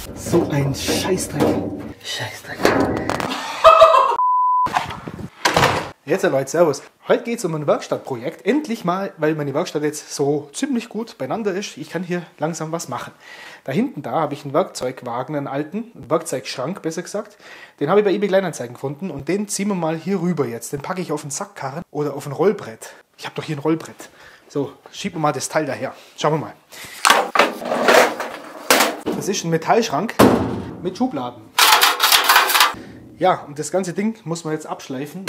So ein Scheißdreck. Scheißdreck. Jetzt Leute, servus. Heute geht es um ein Werkstattprojekt. Endlich mal, weil meine Werkstatt jetzt so ziemlich gut beieinander ist. Ich kann hier langsam was machen. Da hinten habe ich einen Werkzeugwagen, einen alten, einen Werkzeugschrank besser gesagt. Den habe ich bei eBay Kleinanzeigen gefunden und den ziehen wir mal hier rüber jetzt. Den packe ich auf einen Sackkarren oder auf ein Rollbrett. Ich habe doch hier ein Rollbrett. So, schieben wir mal das Teil daher. Schauen wir mal. Das ist ein Metallschrank mit Schubladen. Ja, und das ganze Ding muss man jetzt abschleifen.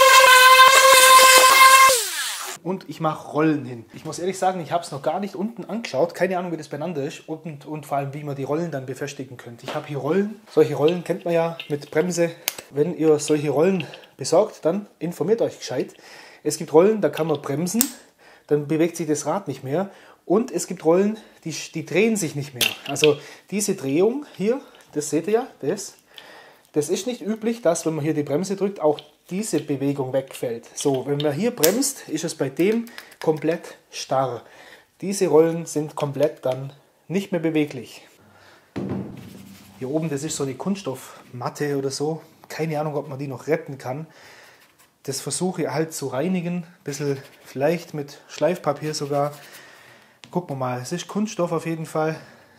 Und ich mache Rollen hin. Ich muss ehrlich sagen, ich habe es noch gar nicht unten angeschaut. Keine Ahnung, wie das beieinander ist und vor allem, wie man die Rollen dann befestigen könnte. Ich habe hier Rollen. Solche Rollen kennt man ja mit Bremse. Wenn ihr solche Rollen besorgt, dann informiert euch gescheit. Es gibt Rollen, da kann man bremsen, dann bewegt sich das Rad nicht mehr. Und es gibt Rollen, die drehen sich nicht mehr. Also diese Drehung hier, das seht ihr ja, das ist nicht üblich, dass, wenn man hier die Bremse drückt, auch diese Bewegung wegfällt. So, wenn man hier bremst, ist es bei dem komplett starr. Diese Rollen sind komplett dann nicht mehr beweglich. Hier oben, das ist so eine Kunststoffmatte oder so. Keine Ahnung, ob man die noch retten kann. Das versuche ich halt zu reinigen. Ein bisschen vielleicht mit Schleifpapier sogar. Gucken wir mal, es ist Kunststoff auf jeden Fall.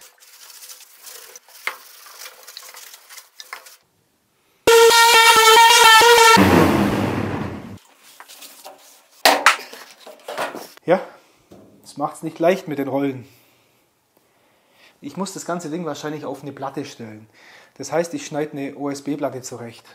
Ja, das macht es nicht leicht mit den Rollen. Ich muss das ganze Ding wahrscheinlich auf eine Platte stellen. Das heißt, ich schneide eine OSB-Platte zurecht.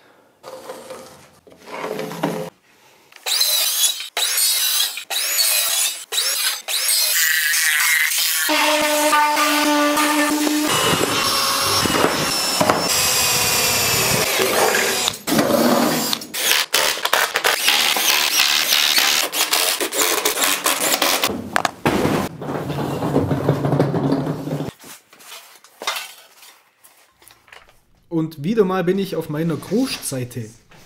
Und wieder mal bin ich auf meiner Kruschtseite.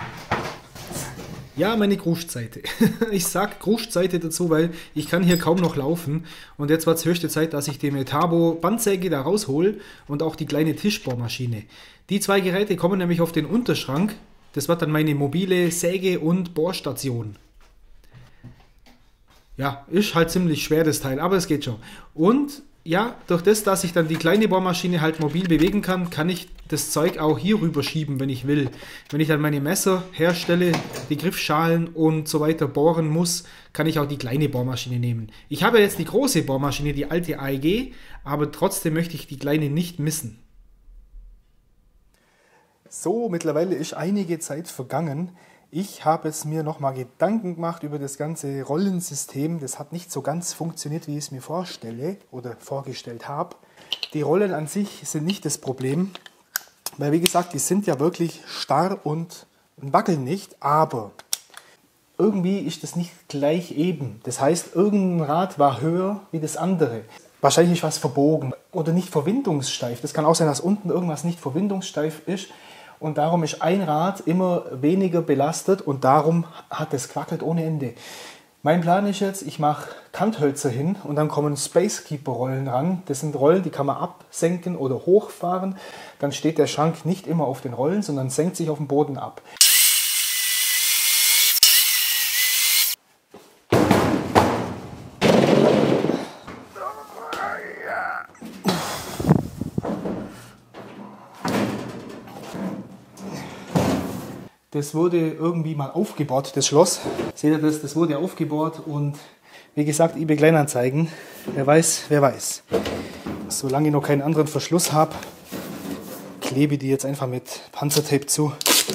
Ja, meine Kruschtseite. Ich sag Kruschtseite dazu, weil ich kann hier kaum noch laufen. Und jetzt war es höchste Zeit, dass ich die Metabo Bandsäge da raushol und auch die kleine Tischbohrmaschine. Die zwei Geräte kommen nämlich auf den Unterschrank. Das wird dann meine mobile Säge- und Bohrstation. Ja, ist halt ziemlich schwer das Teil, aber es geht schon. Und ja, durch das, dass ich dann die kleine Bohrmaschine halt mobil bewegen kann, kann ich das Zeug auch hier rüber schieben, wenn ich will. Wenn ich dann meine Messer herstelle, die Griffschalen und so weiter bohren muss, kann ich auch die kleine Bohrmaschine nehmen. Ich habe jetzt die große Bohrmaschine, die alte AEG, aber trotzdem möchte ich die kleine nicht missen. So, mittlerweile ist einige Zeit vergangen. Ich habe es mir nochmal Gedanken gemacht über das ganze Rollensystem. Das hat nicht so ganz funktioniert, wie ich es mir vorstelle oder vorgestellt habe. Die Rollen an sich sind nicht das Problem, weil wie gesagt, die sind ja wirklich starr und wackeln nicht, aber irgendwie ist das nicht gleich eben. Das heißt, irgendein Rad war höher wie das andere. Wahrscheinlich ist was verbogen oder nicht verwindungssteif. Das kann auch sein, dass unten irgendwas nicht verwindungssteif ist. Und darum ist ein Rad immer weniger belastet und darum hat es gewackelt ohne Ende. Mein Plan ist jetzt, ich mache Kanthölzer hin und dann kommen Spacekeeper-Rollen ran. Das sind Rollen, die kann man absenken oder hochfahren. Dann steht der Schrank nicht immer auf den Rollen, sondern senkt sich auf den Boden ab. Das wurde irgendwie mal aufgebaut, das Schloss. Seht ihr das? Das wurde aufgebaut und wie gesagt, eBay Kleinanzeigen. Wer weiß, wer weiß. Solange ich noch keinen anderen Verschluss habe, klebe ich die jetzt einfach mit Panzertape zu.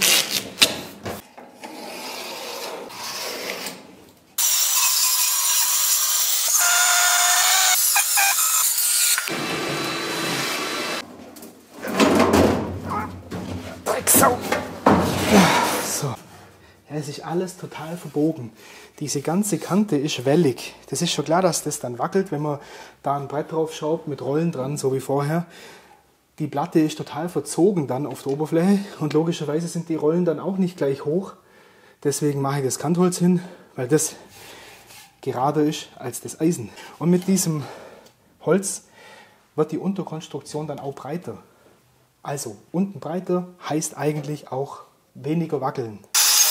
Drecksau! So. Ja, es ist alles total verbogen. Diese ganze Kante ist wellig. Das ist schon klar, dass das dann wackelt, wenn man da ein Brett drauf schraubt mit Rollen dran, so wie vorher. Die Platte ist total verzogen dann auf der Oberfläche und logischerweise sind die Rollen dann auch nicht gleich hoch. Deswegen mache ich das Kantholz hin, weil das gerader ist als das Eisen. Und mit diesem Holz wird die Unterkonstruktion dann auch breiter. Also, unten breiter heißt eigentlich auch weniger wackeln.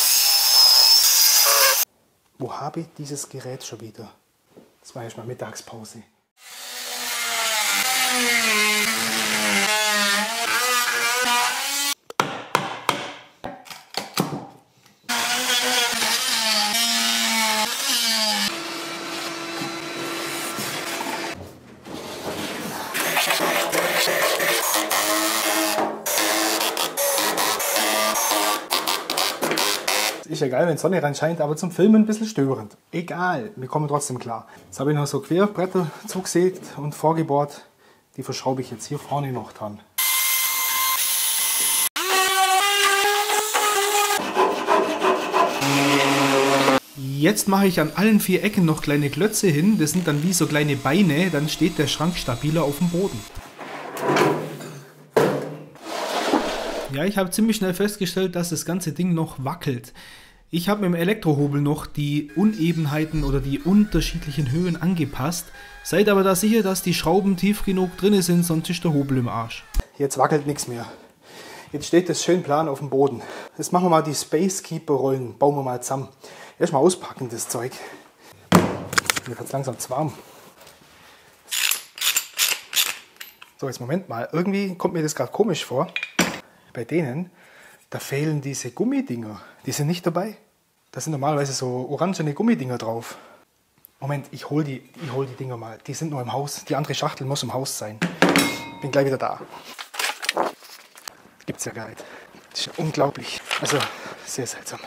Wo habe ich dieses Gerät schon wieder? Das war erst mal Mittagspause. Ist egal, wenn Sonne reinscheint, aber zum Filmen ein bisschen störend. Egal, wir kommen trotzdem klar. Jetzt habe ich noch so Querbretter zugesägt und vorgebohrt. Die verschraube ich jetzt hier vorne noch dran. Jetzt mache ich an allen 4 Ecken noch kleine Klötze hin. Das sind dann wie so kleine Beine. Dann steht der Schrank stabiler auf dem Boden. Ja, ich habe ziemlich schnell festgestellt, dass das ganze Ding noch wackelt. Ich habe mit dem Elektrohobel noch die Unebenheiten oder die unterschiedlichen Höhen angepasst. Seid aber da sicher, dass die Schrauben tief genug drin sind, sonst ist der Hobel im Arsch. Jetzt wackelt nichts mehr. Jetzt steht das schön plan auf dem Boden. Jetzt machen wir mal die Space Keeper Rollen. Bauen wir mal zusammen. Erstmal auspacken das Zeug. Mir wird es langsam zu warm. So, jetzt Moment mal. Irgendwie kommt mir das gerade komisch vor. Bei denen, da fehlen diese Gummidinger. Die sind nicht dabei. Da sind normalerweise so orangene Gummidinger drauf. Moment, ich hol die Dinger mal. Die sind nur im Haus. Die andere Schachtel muss im Haus sein. Bin gleich wieder da. Gibt's ja gar nicht. Das ist ja unglaublich. Also, sehr seltsam.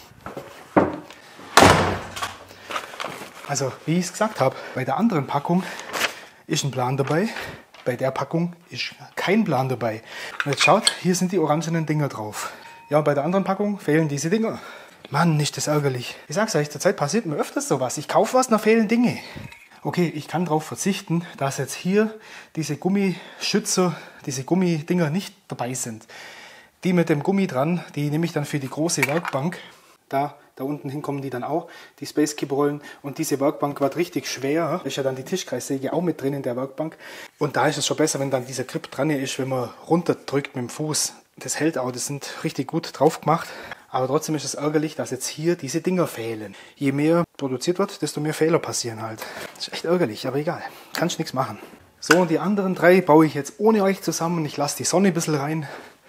Also, wie ich es gesagt habe, bei der anderen Packung ist ein Plan dabei. Bei der Packung ist kein Plan dabei. Und jetzt schaut, hier sind die orangenen Dinger drauf. Ja, und bei der anderen Packung fehlen diese Dinger. Mann, ist das ärgerlich. Ich sag's euch, zurzeit passiert mir öfters sowas. Ich kaufe was, da fehlen Dinge. Okay, ich kann darauf verzichten, dass jetzt hier diese Gummischützer, diese Gummidinger nicht dabei sind. Die mit dem Gummi dran, die nehme ich dann für die große Werkbank. Da unten hin kommen die dann auch, die Space Keeper Rollen. Und diese Werkbank wird richtig schwer. Da ist ja dann die Tischkreissäge auch mit drin in der Werkbank. Und da ist es schon besser, wenn dann dieser Grip dran ist, wenn man runterdrückt mit dem Fuß. Das hält auch, das sind richtig gut drauf gemacht. Aber trotzdem ist es ärgerlich, dass jetzt hier diese Dinger fehlen. Je mehr produziert wird, desto mehr Fehler passieren halt. Das ist echt ärgerlich, aber egal. Kannst nichts machen. So, und die anderen 3 baue ich jetzt ohne euch zusammen. Ich lasse die Sonne ein bisschen rein.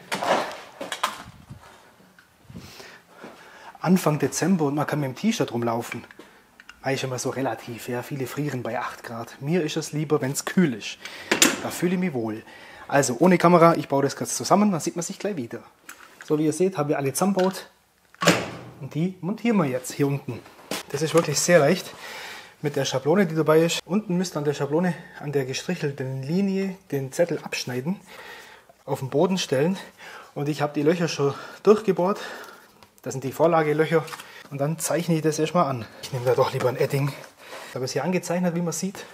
Anfang Dezember und man kann mit dem T-Shirt rumlaufen. Das ist immer so relativ. Ja, viele frieren bei 8 Grad. Mir ist es lieber, wenn es kühl ist. Da fühle ich mich wohl. Also ohne Kamera, ich baue das kurz zusammen, dann sieht man sich gleich wieder. So wie ihr seht, habe ich alle zusammengebaut. Und die montieren wir jetzt hier unten. Das ist wirklich sehr leicht mit der Schablone, die dabei ist. Unten müsst ihr an der Schablone, an der gestrichelten Linie, den Zettel abschneiden, auf den Boden stellen. Und ich habe die Löcher schon durchgebohrt. Das sind die Vorlagelöcher. Und dann zeichne ich das erstmal an. Ich nehme da doch lieber ein Edding. Ich habe es hier angezeichnet, wie man sieht.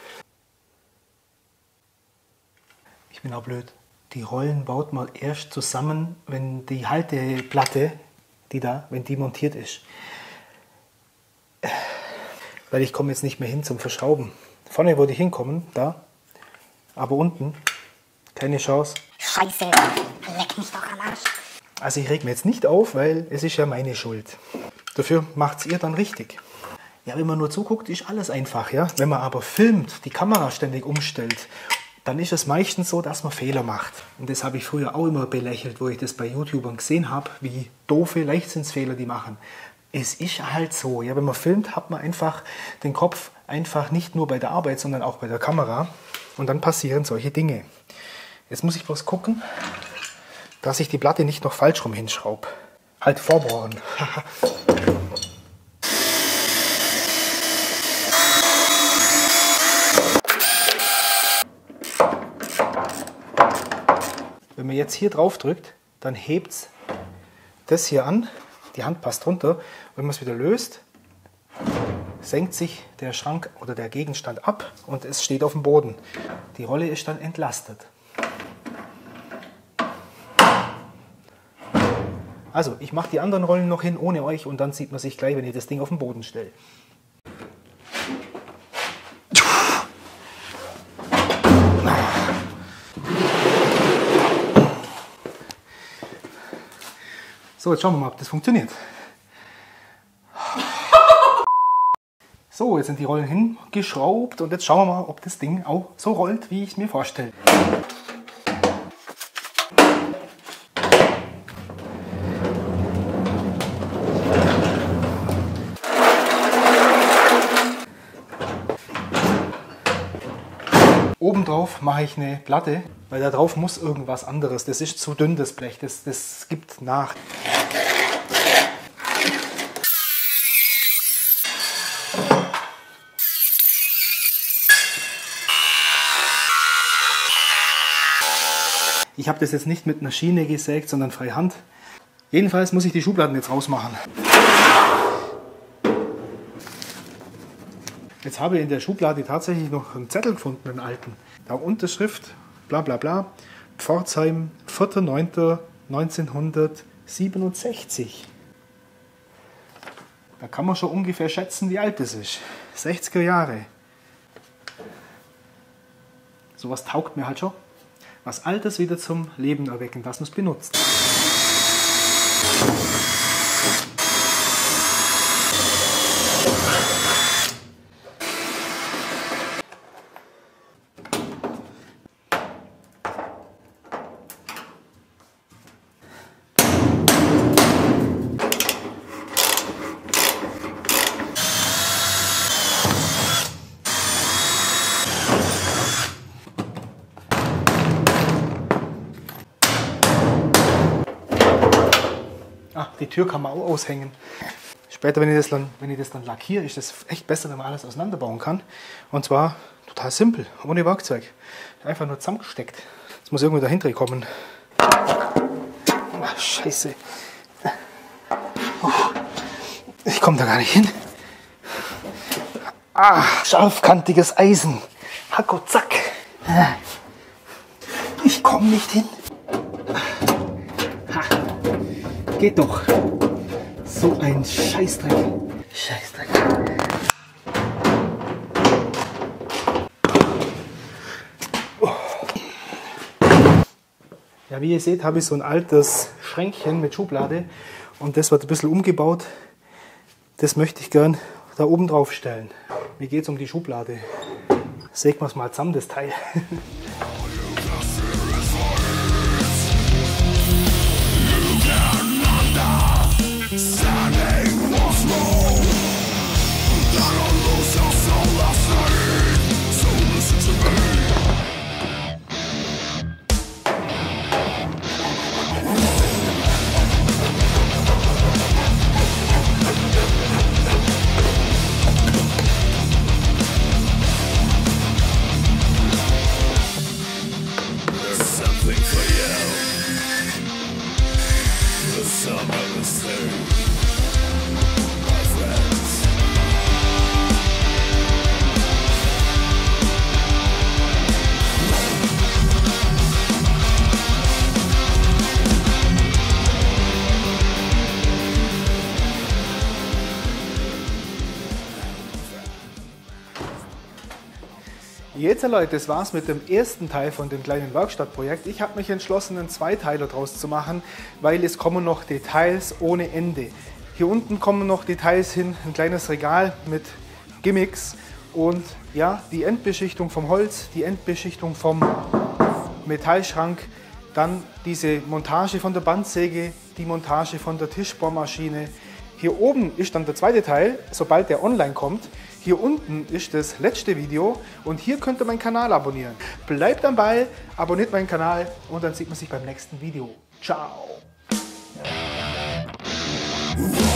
Ich bin auch blöd. Die Rollen baut man erst zusammen, wenn die Halteplatte, wenn die montiert ist. Weil ich komme jetzt nicht mehr hin zum Verschrauben. Vorne wollte ich hinkommen, da. Aber unten, keine Chance. Scheiße, leck mich doch am Arsch. Also ich reg mir jetzt nicht auf, weil es ist ja meine Schuld. Dafür macht's ihr dann richtig. Ja, wenn man nur zuguckt, ist alles einfach, ja. Wenn man aber filmt, die Kamera ständig umstellt, dann ist es meistens so, dass man Fehler macht. Und das habe ich früher auch immer belächelt, wo ich das bei YouTubern gesehen habe, wie doofe Leichtsinnsfehler die machen. Es ist halt so, ja, wenn man filmt, hat man einfach den Kopf einfach nicht nur bei der Arbeit, sondern auch bei der Kamera. Und dann passieren solche Dinge. Jetzt muss ich bloß gucken, dass ich die Platte nicht noch falsch rum hinschraube. Halt vorbohren. Wenn man jetzt hier drauf drückt, dann hebt es das hier an. Die Hand passt runter. Wenn man es wieder löst, senkt sich der Schrank oder der Gegenstand ab und es steht auf dem Boden. Die Rolle ist dann entlastet. Also, ich mache die anderen Rollen noch hin ohne euch und dann sieht man sich gleich, wenn ich das Ding auf den Boden stelle. So, jetzt schauen wir mal, ob das funktioniert. So, jetzt sind die Rollen hingeschraubt und jetzt schauen wir mal, ob das Ding auch so rollt, wie ich es mir vorstelle. Obendrauf mache ich eine Platte, weil da drauf muss irgendwas anderes. Das ist zu dünn, das Blech, das gibt nach. Ich habe das jetzt nicht mit einer Schiene gesägt, sondern freihand. Jedenfalls muss ich die Schubladen jetzt rausmachen. Jetzt habe ich in der Schublade tatsächlich noch einen Zettel gefunden, einen alten. Da Unterschrift, bla bla bla, Pforzheim, 4.9.1967. Da kann man schon ungefähr schätzen, wie alt das ist. 60er Jahre. Sowas taugt mir halt schon. Was Altes wieder zum Leben erwecken, dass man es benutzt. Die Tür kann man auch aushängen. Später, wenn ich das dann lackiere, ist das echt besser, wenn man alles auseinanderbauen kann. Und zwar total simpel, ohne Werkzeug. Einfach nur zusammengesteckt. Jetzt muss irgendwo dahinter kommen. Ach, Scheiße. Oh, ich komme da gar nicht hin. Ah, scharfkantiges Eisen. Hack und zack. Ich komme nicht hin. Ha. Geht doch. So ein Scheißdreck. Scheißdreck. Oh. Ja, wie ihr seht, habe ich so ein altes Schränkchen mit Schublade und das wird ein bisschen umgebaut. Das möchte ich gern da oben drauf stellen. Mir geht es um die Schublade. Sägen wir es mal zusammen, das Teil. Jetzt Leute, das war's mit dem ersten Teil von dem kleinen Werkstattprojekt. Ich habe mich entschlossen, einen Zweiteiler draus zu machen, weil es kommen noch Details ohne Ende. Hier unten kommen noch Details hin, ein kleines Regal mit Gimmicks und ja, die Endbeschichtung vom Holz, die Endbeschichtung vom Metallschrank, dann diese Montage von der Bandsäge, die Montage von der Tischbohrmaschine. Hier oben ist dann der zweite Teil, sobald der online kommt. Hier unten ist das letzte Video und hier könnt ihr meinen Kanal abonnieren. Bleibt am Ball, abonniert meinen Kanal und dann sieht man sich beim nächsten Video. Ciao!